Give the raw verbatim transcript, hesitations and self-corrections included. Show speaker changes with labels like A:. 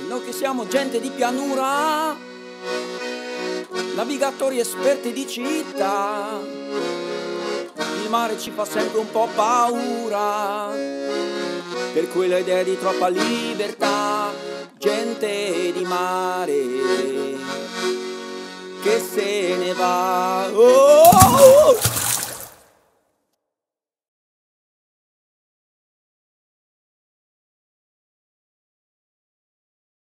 A: Noi che siamo gente di pianura, navigatori esperti di città, il mare ci fa sempre un po' paura, per quella idea di troppa libertà, gente di mare che se ne va.